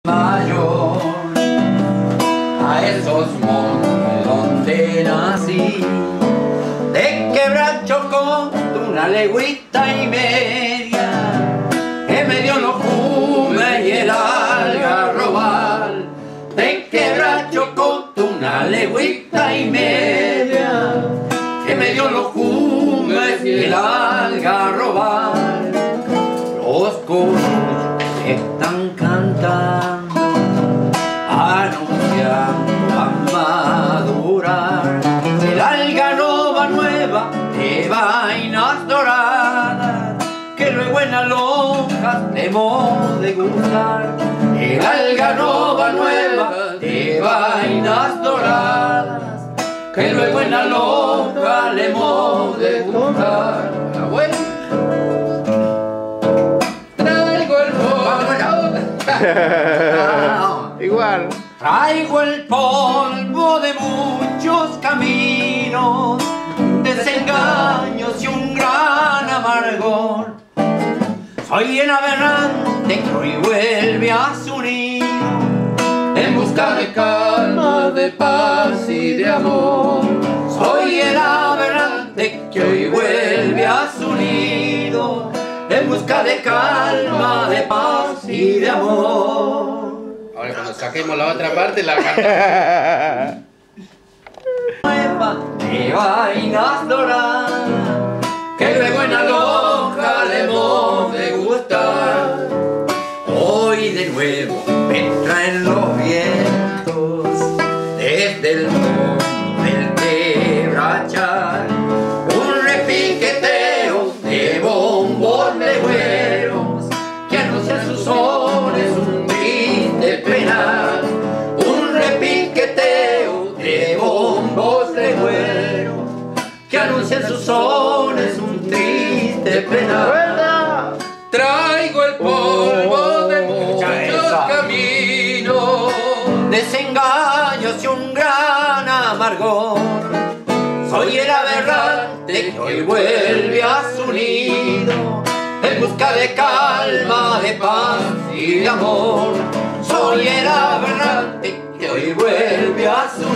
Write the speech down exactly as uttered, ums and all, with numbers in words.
Mayor, a esos montes donde nací, de Quebracho con una legüita y media, que me dio los cumes y el algarrobal. De Quebracho con una legüita y media, que me dio los cumes y el algarrobal. Los coros están cantando, anunciando a madurar el algarroba nueva de vainas doradas, que luego en las lonjas hemos de gustar. El algarroba nueva de vainas doradas, que luego en la lonja le hemos de gustar. Igual. Traigo el polvo de muchos caminos, desengaños y un gran amargor. Soy el aberrante que hoy vuelve a su nido, en busca de calma, de paz y de amor. Soy el aberrante que hoy vuelve a su nido, en busca de calma, de paz y de amor. Ahora cuando saquemos la otra parte la cantamos. Nueva de vainas doradas, que luego en la lonja le hemos de gustar. Hoy de nuevo me traen los vientos desde el fondo del Quebrachal, un repiqueteo de bombos legüeros que anuncian sus sones un triste penal. Un repiqueteo de bombos legüeros que anuncian sus sones un triste penal. Traigo el polvo de muchos caminos, desengaños y un gran amargor. Soy el aberrante que hoy vuelve a su nido, en busca de calma, de paz y de amor. Soy el aberrante que hoy vuelve a su